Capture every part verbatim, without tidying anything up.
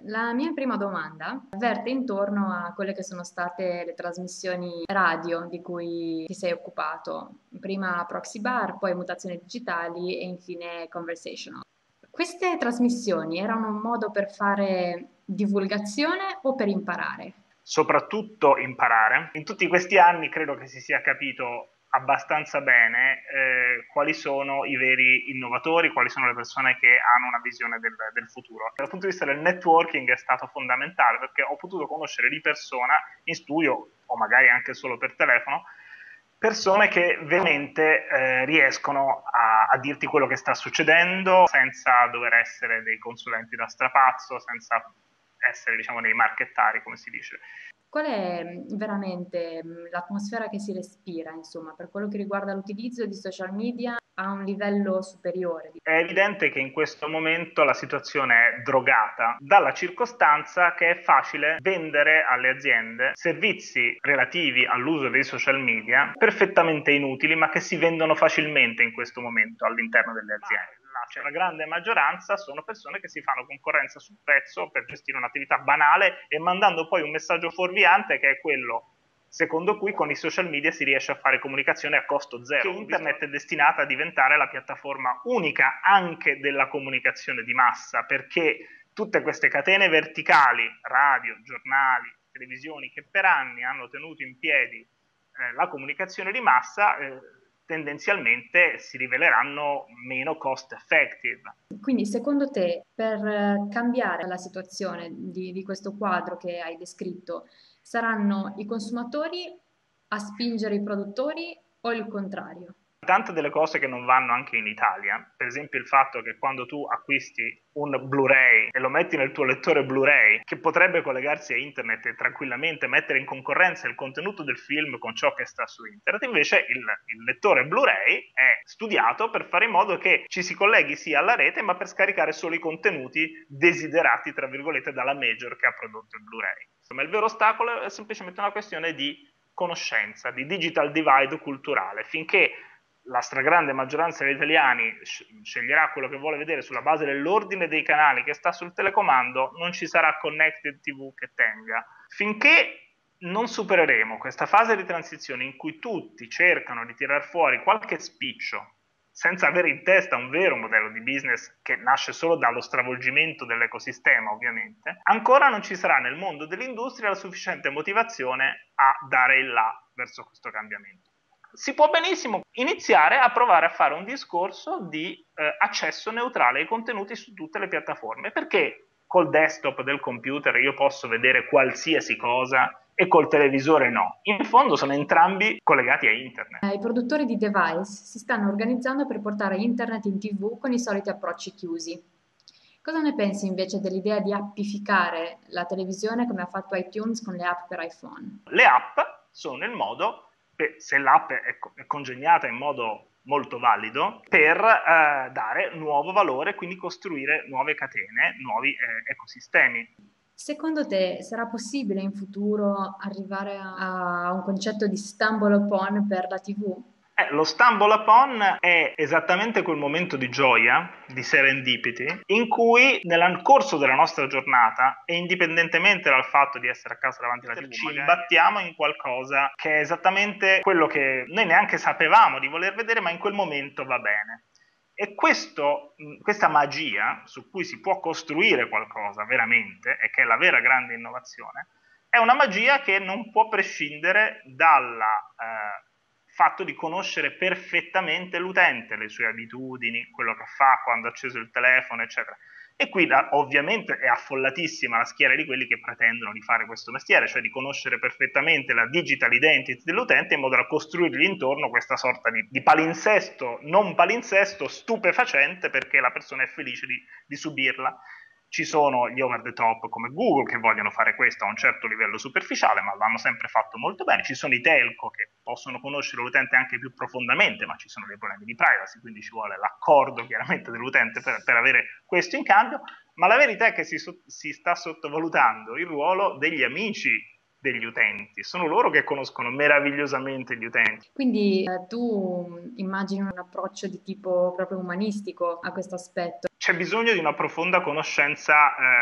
La mia prima domanda verte intorno a quelle che sono state le trasmissioni radio di cui ti sei occupato, prima Proxy Bar, poi Mutazioni Digitali e infine Conversational. Queste trasmissioni erano un modo per fare divulgazione o per imparare? Soprattutto imparare. In tutti questi anni credo che si sia capito abbastanza bene eh, quali sono i veri innovatori, quali sono le persone che hanno una visione del, del futuro. Dal punto di vista del networking è stato fondamentale perché ho potuto conoscere di persona in studio o magari anche solo per telefono persone che veramente eh, riescono a, a dirti quello che sta succedendo senza dover essere dei consulenti da strapazzo, senza essere, diciamo, dei marchettari, come si dice. Qual è mh, veramente mh, l'atmosfera che si respira, insomma, per quello che riguarda l'utilizzo di social media a un livello superiore? È evidente che in questo momento la situazione è drogata dalla circostanza che è facile vendere alle aziende servizi relativi all'uso dei social media perfettamente inutili, ma che si vendono facilmente in questo momento all'interno delle aziende. La grande maggioranza sono persone che si fanno concorrenza sul prezzo per gestire un'attività banale e mandando poi un messaggio fuorviante che è quello secondo cui con i social media si riesce a fare comunicazione a costo zero. Che internet è destinata a diventare la piattaforma unica anche della comunicazione di massa, perché tutte queste catene verticali, radio, giornali, televisioni, che per anni hanno tenuto in piedi eh, la comunicazione di massa, eh, tendenzialmente si riveleranno meno cost effective. Quindi secondo te per eh, cambiare la situazione di, di questo quadro che hai descritto, saranno i consumatori a spingere i produttori o il contrario? Tante delle cose che non vanno anche in Italia, per esempio il fatto che quando tu acquisti un Blu-ray e lo metti nel tuo lettore Blu-ray, che potrebbe collegarsi a internet e tranquillamente mettere in concorrenza il contenuto del film con ciò che sta su internet, invece il, il lettore Blu-ray è studiato per fare in modo che ci si colleghi sì alla rete, ma per scaricare solo i contenuti desiderati, tra virgolette, dalla major che ha prodotto il Blu-ray. Insomma, il vero ostacolo è semplicemente una questione di conoscenza, di digital divide culturale. Finché la stragrande maggioranza degli italiani sceglierà quello che vuole vedere sulla base dell'ordine dei canali che sta sul telecomando, non ci sarà connected T V che tenga. Finché non supereremo questa fase di transizione in cui tutti cercano di tirar fuori qualche spiccio senza avere in testa un vero modello di business che nasce solo dallo stravolgimento dell'ecosistema, ovviamente, ancora non ci sarà nel mondo dell'industria la sufficiente motivazione a dare il là verso questo cambiamento. Si può benissimo iniziare a provare a fare un discorso di eh, accesso neutrale ai contenuti su tutte le piattaforme, perché col desktop del computer io posso vedere qualsiasi cosa e col televisore no. In fondo sono entrambi collegati a internet. I produttori di device si stanno organizzando per portare internet in T V con i soliti approcci chiusi. Cosa ne pensi invece dell'idea di appificare la televisione come ha fatto iTunes con le app per iPhone? Le app sono il modo, se l'app è congegnata in modo molto valido, per eh, dare nuovo valore, quindi costruire nuove catene, nuovi eh, ecosistemi. Secondo te sarà possibile in futuro arrivare a un concetto di stumble upon per la T V? Eh, lo stumble upon è esattamente quel momento di gioia, di serendipity, in cui nel corso della nostra giornata, e indipendentemente dal fatto di essere a casa davanti alla T V, ci imbattiamo in qualcosa che è esattamente quello che noi neanche sapevamo di voler vedere, ma in quel momento va bene. E questo, questa magia su cui si può costruire qualcosa veramente, e che è la vera grande innovazione, è una magia che non può prescindere dalla... Eh, fatto di conoscere perfettamente l'utente, le sue abitudini, quello che fa quando ha acceso il telefono, eccetera. E qui ovviamente è affollatissima la schiera di quelli che pretendono di fare questo mestiere, cioè di conoscere perfettamente la digital identity dell'utente in modo da costruirgli intorno questa sorta di, di palinsesto, non palinsesto, stupefacente perché la persona è felice di, di subirla. Ci sono gli over the top come Google che vogliono fare questo a un certo livello superficiale, ma l'hanno sempre fatto molto bene. Ci sono i telco che possono conoscere l'utente anche più profondamente, ma ci sono dei problemi di privacy, quindi ci vuole l'accordo chiaramente dell'utente per, per avere questo in cambio. Ma la verità è che si, si sta sottovalutando il ruolo degli amici degli utenti, sono loro che conoscono meravigliosamente gli utenti. Quindi eh, tu immagini un approccio di tipo proprio umanistico a questo aspetto? C'è bisogno di una profonda conoscenza eh,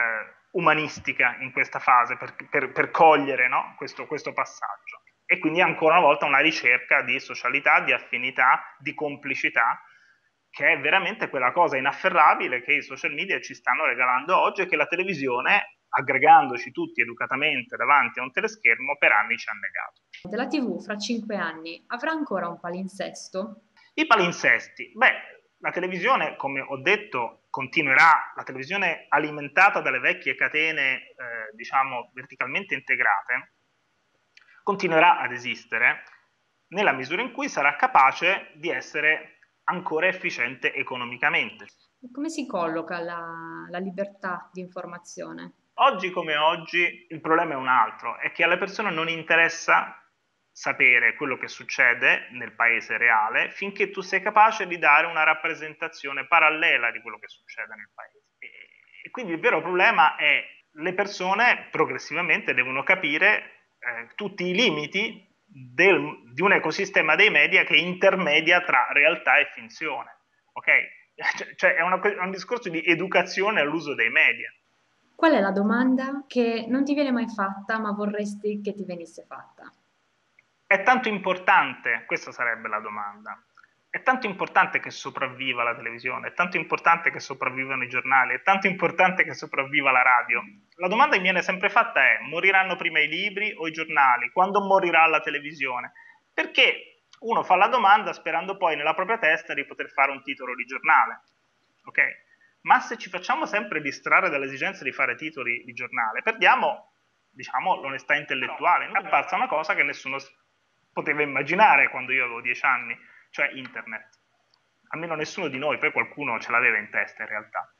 umanistica in questa fase per, per, per cogliere, no? questo, questo passaggio. E quindi ancora una volta una ricerca di socialità, di affinità, di complicità, che è veramente quella cosa inafferrabile che i social media ci stanno regalando oggi e che la televisione, aggregandoci tutti educatamente davanti a un teleschermo, per anni ci ha negato. La tivù fra cinque anni avrà ancora un palinsesto? I palinsesti, beh, la televisione, come ho detto, continuerà, la televisione alimentata dalle vecchie catene, eh, diciamo, verticalmente integrate, continuerà ad esistere nella misura in cui sarà capace di essere ancora efficiente economicamente. Come si colloca la, la libertà di informazione? Oggi come oggi il problema è un altro, è che alle persone non interessa sapere quello che succede nel paese reale finché tu sei capace di dare una rappresentazione parallela di quello che succede nel paese. E quindi il vero problema è che le persone progressivamente devono capire eh, tutti i limiti del, di un ecosistema dei media che intermedia tra realtà e finzione. Ok? Cioè è, una, è un discorso di educazione all'uso dei media. Qual è la domanda che non ti viene mai fatta ma vorresti che ti venisse fatta? È tanto importante, questa sarebbe la domanda, è tanto importante che sopravviva la televisione, è tanto importante che sopravvivano i giornali, è tanto importante che sopravviva la radio. La domanda che mi viene sempre fatta è: moriranno prima i libri o i giornali? Quando morirà la televisione? Perché uno fa la domanda sperando poi nella propria testa di poter fare un titolo di giornale, ok? Ma se ci facciamo sempre distrarre dall'esigenza di fare titoli di giornale, perdiamo, diciamo, l'onestà intellettuale. È apparsa una cosa che nessuno poteva immaginare quando io avevo dieci anni, cioè internet. Almeno nessuno di noi, poi qualcuno ce l'aveva in testa in realtà.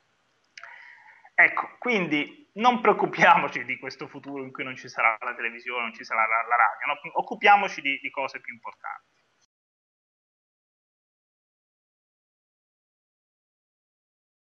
Ecco, quindi non preoccupiamoci di questo futuro in cui non ci sarà la televisione, non ci sarà la, la radio, no? Occupiamoci di, di cose più importanti.